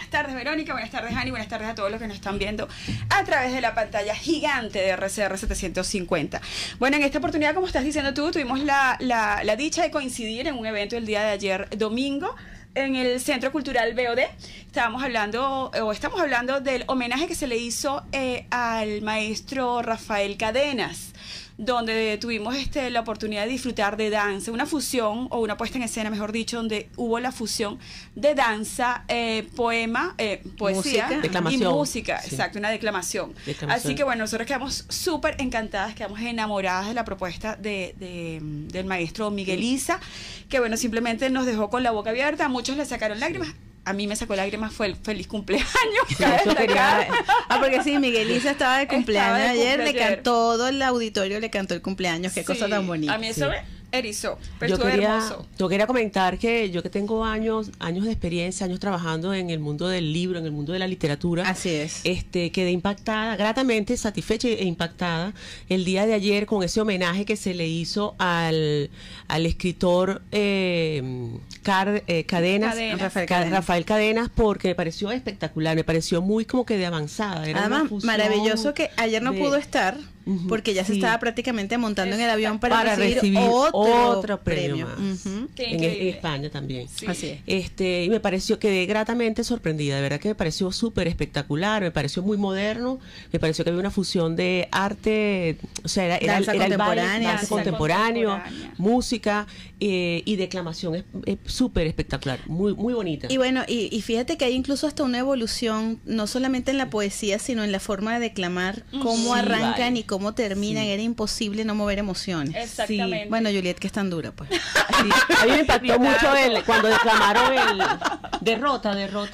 Buenas tardes, Verónica, buenas tardes, Ani, buenas tardes a todos los que nos están viendo a través de la pantalla gigante de RCR 750. Bueno, en esta oportunidad, como estás diciendo tú, tuvimos la dicha de coincidir en un evento el día de ayer, domingo, en el Centro Cultural BOD. Estamos hablando del homenaje que se le hizo al maestro Rafael Cadenas, donde tuvimos la oportunidad de disfrutar de danza, una fusión, o una puesta en escena, mejor dicho, donde hubo la fusión de danza, poema, poesía y música, sí. Exacto, una declamación. Así que bueno, nosotros quedamos súper encantadas, quedamos enamoradas de la propuesta del maestro Miguel Isa, que bueno, simplemente nos dejó con la boca abierta, a muchos le sacaron lágrimas. A mí me sacó lágrimas, fue el feliz cumpleaños. Porque sí, Miguel Isa estaba de cumpleaños ayer, le cantó, todo el auditorio le cantó el cumpleaños, qué cosa tan bonita. A mí eso me erizó, pero estuvo hermoso. Yo quería comentar que yo que tengo años de experiencia, años trabajando en el mundo del libro, en el mundo de la literatura. Así es. Quedé impactada, gratamente satisfecha e impactada el día de ayer con ese homenaje que se le hizo al escritor Rafael Cadenas, porque me pareció espectacular, me pareció muy como que de avanzada. Era además maravilloso que ayer no pudo estar, porque ya se estaba prácticamente montando en el avión para recibir otro premio. En España también. Sí. Así es. Y me pareció, quedé gratamente sorprendida, de verdad que me pareció súper espectacular, me pareció muy moderno, me pareció que había una fusión de arte, o sea, era el baile, danza contemporáneo, música y declamación, es súper espectacular, muy, muy bonita. Y bueno, y fíjate que hay incluso hasta una evolución, no solamente en la poesía, sino en la forma de declamar, cómo arrancan y cómo terminan, era imposible no mover emociones. Exactamente. Sí. Bueno, Juliet, que es tan dura, pues. Sí. A mí me impactó mucho cuando declamaron el derrota.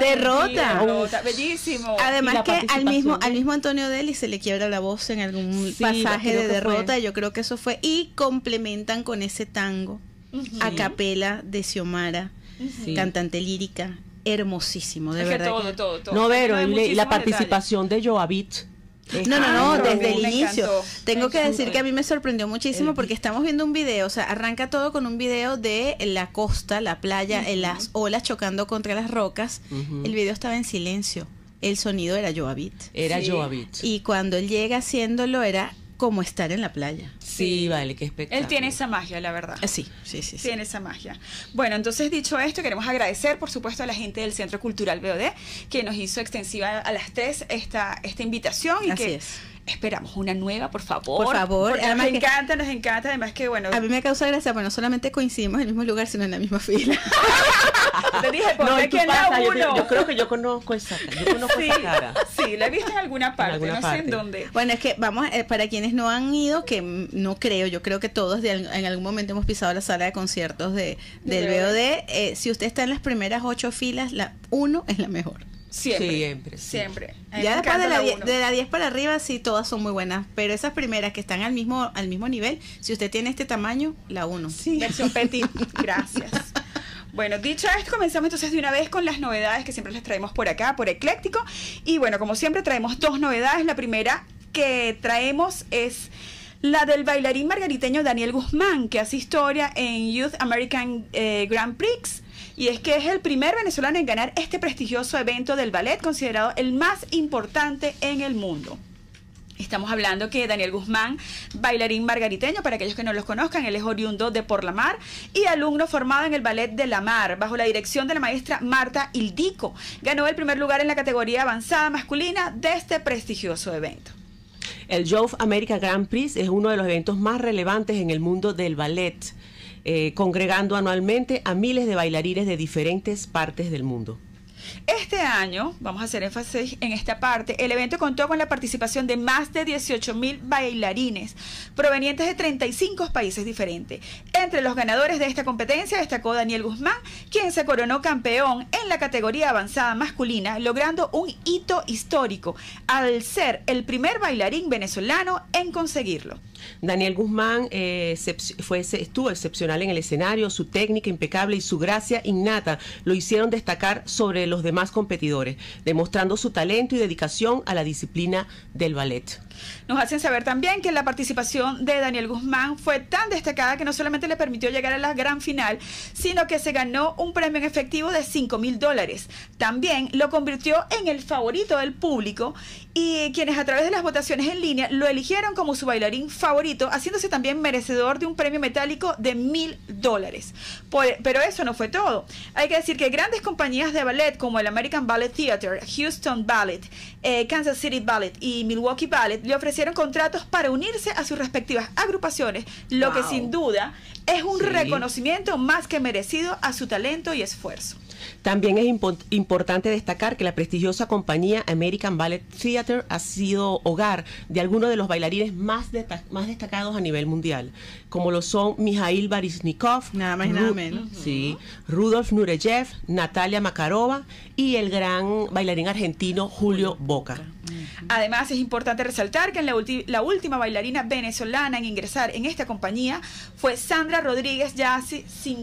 Bellísimo. Además que al mismo Antonio Deli se le quiebra la voz en algún pasaje de derrota, y yo creo que eso fue, y complementan con ese tango a capela de Xiomara, cantante lírica, hermosísimo, de verdad. Todo. No, pero y la participación de Joavit. No, desde el inicio. Tengo que decir que a mí me sorprendió muchísimo, porque estamos viendo un video, o sea, arranca todo con un video de la costa, la playa, las olas chocando contra las rocas. El video estaba en silencio, el sonido era Joavit. Joavit. Y cuando él llega haciéndolo era como estar en la playa. Sí, vale, qué espectáculo. Él tiene esa magia, la verdad. Sí. Tiene esa magia. Bueno, entonces, dicho esto, queremos agradecer, por supuesto, a la gente del Centro Cultural BOD, que nos hizo extensiva a las 3 esta invitación, y así que es. Esperamos una nueva, por favor. Por favor. Además nos encanta, además que bueno. A mí me causa gracia, bueno, no solamente coincidimos en el mismo lugar, sino en la misma fila. Te dije, yo creo que yo conozco esa cara. Sí, la he visto en alguna parte, no sé en dónde. Bueno, es que vamos, para quienes no han ido, que no creo, yo creo que todos en algún momento hemos pisado la sala de conciertos del BOD. Si usted está en las primeras 8 filas, la 1 es la mejor. Siempre. Ya después de la 10 para arriba, sí, todas son muy buenas, pero esas primeras que están al mismo nivel, si usted tiene este tamaño, la 1. Sí. Versión petit. Gracias. Bueno, dicho esto, comenzamos entonces de una vez con las novedades que siempre les traemos por acá, por Ecléctico. Y bueno, como siempre traemos 2 novedades. La primera que traemos es la del bailarín margariteño Daniel Guzmán, que hace historia en Youth American Grand Prix. Y es que es el primer venezolano en ganar este prestigioso evento del ballet, considerado el más importante en el mundo. Estamos hablando que Daniel Guzmán, bailarín margariteño, para aquellos que no los conozcan, él es oriundo de Por la Mar y alumno formado en el Ballet de la Mar, bajo la dirección de la maestra Marta Ildico. Ganó el primer lugar en la categoría avanzada masculina de este prestigioso evento. El Youth American Grand Prix es uno de los eventos más relevantes en el mundo del ballet, congregando anualmente a miles de bailarines de diferentes partes del mundo. Este año, vamos a hacer énfasis en esta parte, el evento contó con la participación de más de 18.000 bailarines provenientes de 35 países diferentes. Entre los ganadores de esta competencia destacó Daniel Guzmán, quien se coronó campeón en la categoría avanzada masculina, logrando un hito histórico al ser el primer bailarín venezolano en conseguirlo. Daniel Guzmán estuvo excepcional en el escenario, su técnica impecable y su gracia innata lo hicieron destacar sobre los demás competidores, demostrando su talento y dedicación a la disciplina del ballet. Nos hacen saber también que la participación de Daniel Guzmán fue tan destacada que no solamente le permitió llegar a la gran final, sino que se ganó un premio en efectivo de $5,000. También lo convirtió en el favorito del público y quienes a través de las votaciones en línea lo eligieron como su bailarín favorito, haciéndose también merecedor de un premio metálico de $1,000. Pero eso no fue todo. Hay que decir que grandes compañías de ballet como el American Ballet Theater, Houston Ballet, Kansas City Ballet y Milwaukee Ballet le ofrecieron contratos para unirse a sus respectivas agrupaciones, lo que sin duda es un reconocimiento más que merecido a su talento y esfuerzo. También es importante destacar que la prestigiosa compañía American Ballet Theater ha sido hogar de algunos de los bailarines más destacados a nivel mundial, como lo son Mikhail Baryshnikov, nada más y nada menos, Rudolf Nureyev, Natalia Makarova y el gran bailarín argentino Julio Boca. Además, es importante resaltar que la última bailarina venezolana en ingresar en esta compañía fue Sandra Rodríguez, ya hace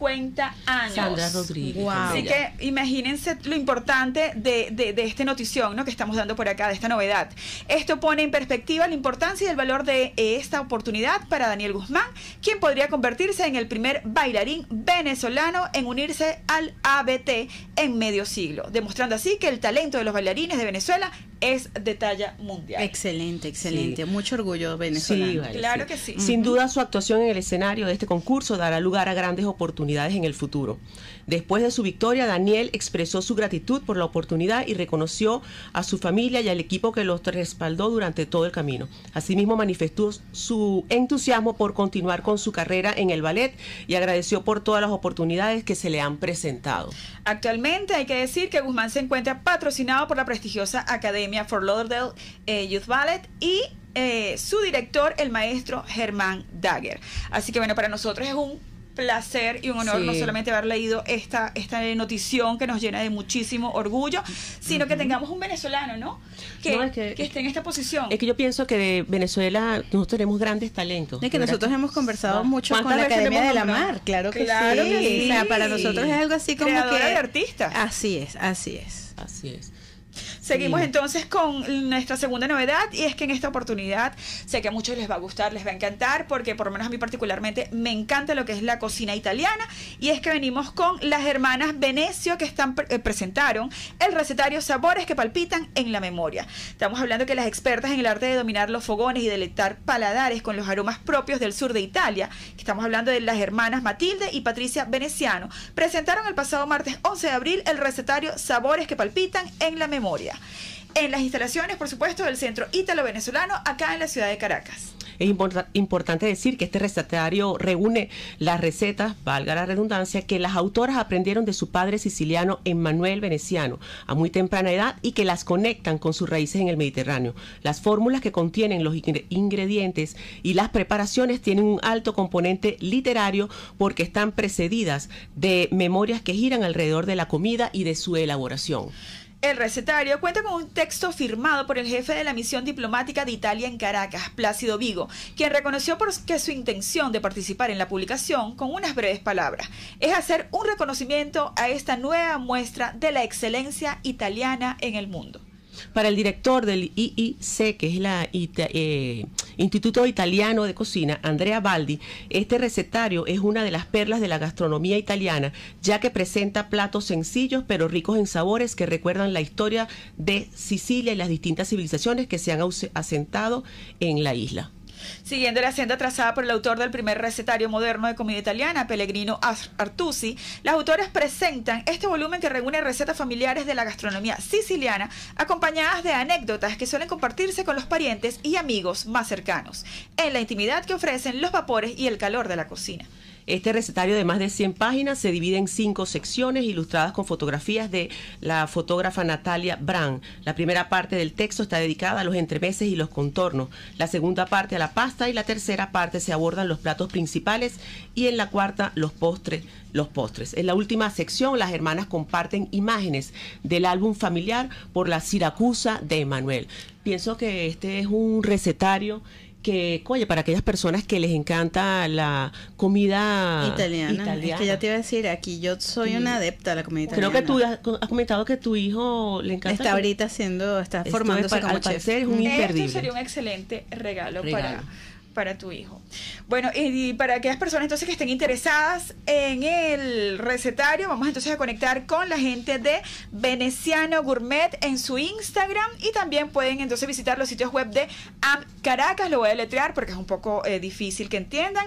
50 años. Sandra Rodríguez. Wow. Así que imagínense lo importante de esta notición, ¿no?, que estamos dando por acá, de esta novedad. Esto pone en perspectiva la importancia y el valor de esta oportunidad para Daniel Guzmán, quien podría convertirse en el primer bailarín venezolano en unirse al ABT en medio siglo, demostrando así que el talento de los bailarines de Venezuela es de talla mundial. Excelente, excelente. Sí. Mucho orgullo venezolano. Sí, vale, claro que sí. Sin duda, su actuación en el escenario de este concurso dará lugar a grandes oportunidades en el futuro. Después de su victoria, Daniel expresó su gratitud por la oportunidad y reconoció a su familia y al equipo que los respaldó durante todo el camino. Asimismo, manifestó su entusiasmo por continuar con su carrera en el ballet y agradeció por todas las oportunidades que se le han presentado. Actualmente hay que decir que Guzmán se encuentra patrocinado por la prestigiosa Academia Fort Lauderdale Youth Ballet y su director, el maestro Germán Dagger. Así que bueno, para nosotros es un placer y un honor no solamente haber leído esta notición que nos llena de muchísimo orgullo, sino que tengamos un venezolano, ¿no? Que esté en esta posición. Es que yo pienso que de Venezuela nosotros tenemos grandes talentos. Es que nosotros hemos conversado mucho con la Academia de la Mar, claro que sí. O sea, para nosotros es algo así como creadora que de artistas. Así es, así es. Así es. Seguimos entonces con nuestra segunda novedad, y es que en esta oportunidad sé que a muchos les va a gustar, les va a encantar, porque por lo menos a mí particularmente me encanta lo que es la cocina italiana, y es que venimos con las hermanas Venecio, que presentaron el recetario Sabores que palpitan en la memoria. Estamos hablando que las expertas en el arte de dominar los fogones y deleitar paladares con los aromas propios del sur de Italia, que estamos hablando de las hermanas Matilde y Patricia Veneciano, presentaron el pasado martes 11 de abril el recetario Sabores que palpitan en la memoria, en las instalaciones, por supuesto, del Centro Ítalo-Venezolano, acá en la ciudad de Caracas. Es importante decir que este recetario reúne las recetas, valga la redundancia, que las autoras aprendieron de su padre siciliano Emmanuel Veneciano a muy temprana edad y que las conectan con sus raíces en el Mediterráneo. Las fórmulas que contienen los ingredientes y las preparaciones tienen un alto componente literario porque están precedidas de memorias que giran alrededor de la comida y de su elaboración. El recetario cuenta con un texto firmado por el jefe de la misión diplomática de Italia en Caracas, Plácido Vigo, quien reconoció que su intención de participar en la publicación con unas breves palabras es hacer un reconocimiento a esta nueva muestra de la excelencia italiana en el mundo. Para el director del IIC, que es el Instituto Italiano de Cocina, Andrea Baldi, este recetario es una de las perlas de la gastronomía italiana, ya que presenta platos sencillos pero ricos en sabores que recuerdan la historia de Sicilia y las distintas civilizaciones que se han asentado en la isla. Siguiendo la senda trazada por el autor del primer recetario moderno de comida italiana, Pellegrino Artusi, las autoras presentan este volumen que reúne recetas familiares de la gastronomía siciliana, acompañadas de anécdotas que suelen compartirse con los parientes y amigos más cercanos, en la intimidad que ofrecen los vapores y el calor de la cocina. Este recetario de más de 100 páginas se divide en 5 secciones ilustradas con fotografías de la fotógrafa Natalia Brand. La primera parte del texto está dedicada a los entremeses y los contornos, la segunda parte a la pasta y la tercera parte se abordan los platos principales y en la cuarta los postres. En la última sección las hermanas comparten imágenes del álbum familiar por la Siracusa de Emanuel. Pienso que este es un recetario que, oye, para aquellas personas que les encanta la comida italiana. Es que ya te iba a decir, aquí yo soy una adepta a la comida italiana. Creo que tú has comentado que tu hijo le encanta. Está ahorita está formándose como chef. Es un imperdible. Esto sería un excelente regalo. Para tu hijo. Bueno, y para aquellas personas entonces que estén interesadas en el recetario, vamos entonces a conectar con la gente de Veneciano Gourmet en su Instagram, y también pueden entonces visitar los sitios web de AM Caracas, lo voy a deletrear porque es un poco difícil que entiendan,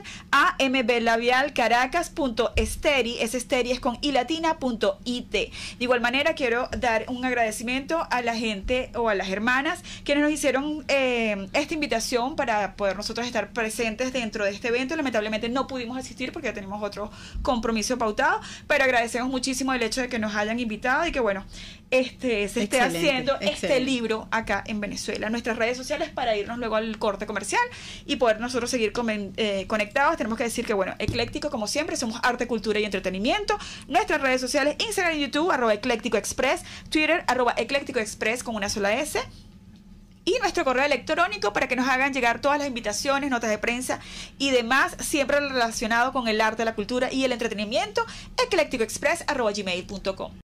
amblabialcaracas.esteri, ese esteri es con ilatina.it. De igual manera quiero dar un agradecimiento a la gente o a las hermanas quienes nos hicieron esta invitación para poder nosotros estar presentes dentro de este evento. Lamentablemente no pudimos asistir porque ya tenemos otro compromiso pautado, pero agradecemos muchísimo el hecho de que nos hayan invitado y que bueno, se esté haciendo este libro acá en Venezuela. Nuestras redes sociales, para irnos luego al corte comercial y poder nosotros seguir conectados, tenemos que decir que bueno, Ecléctico, como siempre, somos arte, cultura y entretenimiento. Nuestras redes sociales, Instagram y YouTube, @eclécticoexpress, Twitter, @eclécticoexpress con una sola S, y nuestro correo electrónico para que nos hagan llegar todas las invitaciones, notas de prensa y demás, siempre relacionado con el arte, la cultura y el entretenimiento, eclécticoexpress@gmail.com.